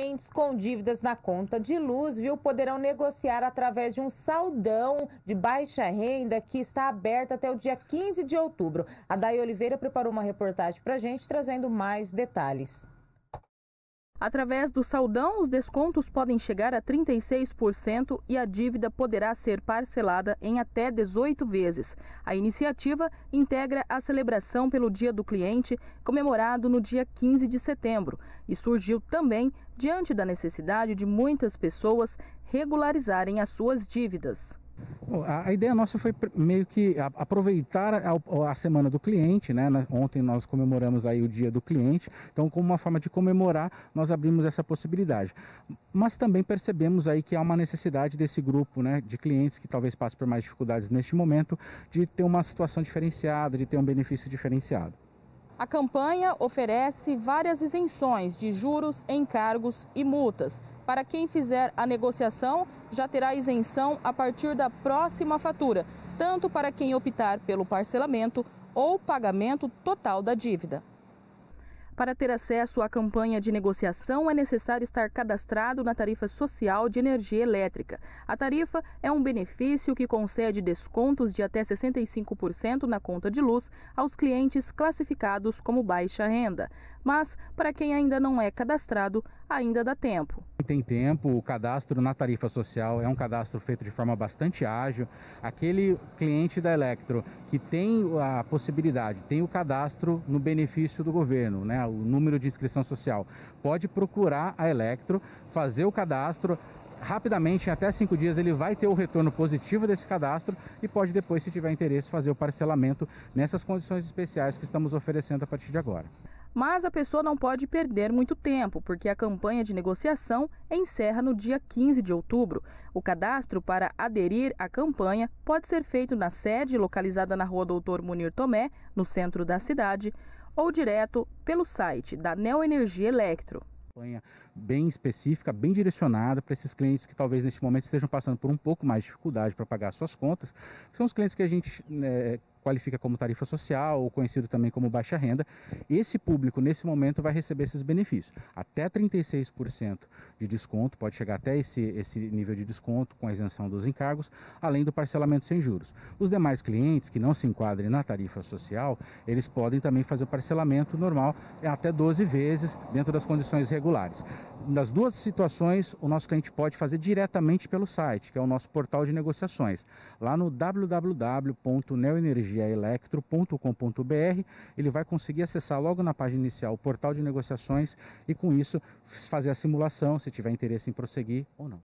clientes com dívidas na conta de luz, poderão negociar através de um saldão de baixa renda que está aberto até o dia 15 de outubro. A Day Oliveira preparou uma reportagem para a gente, trazendo mais detalhes. Através do saldão, os descontos podem chegar a 36% e a dívida poderá ser parcelada em até 18 vezes. A iniciativa integra a celebração pelo Dia do Cliente, comemorado no dia 15 de setembro, e surgiu também diante da necessidade de muitas pessoas regularizarem as suas dívidas. A ideia nossa foi meio que aproveitar a semana do cliente, né? Ontem nós comemoramos aí o Dia do Cliente, então como uma forma de comemorar, nós abrimos essa possibilidade. Mas também percebemos aí que há uma necessidade desse grupo, né, de clientes que talvez passem por mais dificuldades neste momento, de ter uma situação diferenciada, de ter um benefício diferenciado. A campanha oferece várias isenções de juros, encargos e multas. Para quem fizer a negociação, já terá isenção a partir da próxima fatura, tanto para quem optar pelo parcelamento ou pagamento total da dívida. Para ter acesso à campanha de negociação, é necessário estar cadastrado na tarifa social de energia elétrica. A tarifa é um benefício que concede descontos de até 65% na conta de luz aos clientes classificados como baixa renda. Mas, para quem ainda não é cadastrado, ainda dá tempo. Tem tempo, o cadastro na tarifa social é um cadastro feito de forma bastante ágil. Aquele cliente da Elektro que tem a possibilidade, tem o cadastro no benefício do governo, né, o número de inscrição social, pode procurar a Elektro, fazer o cadastro. Rapidamente, em até 5 dias, ele vai ter o retorno positivo desse cadastro e pode depois, se tiver interesse, fazer o parcelamento nessas condições especiais que estamos oferecendo a partir de agora. Mas a pessoa não pode perder muito tempo, porque a campanha de negociação encerra no dia 15 de outubro. O cadastro para aderir à campanha pode ser feito na sede localizada na Rua Doutor Munir Tomé, no centro da cidade, ou direto pelo site da Neoenergia Elektro. Campanha bem específica, bem direcionada para esses clientes que talvez neste momento estejam passando por um pouco mais de dificuldade para pagar suas contas, que são os clientes que a gente qualifica como tarifa social ou conhecido também como baixa renda. Esse público nesse momento vai receber esses benefícios. Até 36% de desconto, pode chegar até esse nível de desconto com a isenção dos encargos, além do parcelamento sem juros. Os demais clientes que não se enquadrem na tarifa social, eles podem também fazer o parcelamento normal até 12 vezes dentro das condições regulares. Nas duas situações, o nosso cliente pode fazer diretamente pelo site, que é o nosso portal de negociações. Lá no www.neoenergiaelektro.com.br, ele vai conseguir acessar logo na página inicial o portal de negociações e com isso fazer a simulação, se tiver interesse em prosseguir ou não.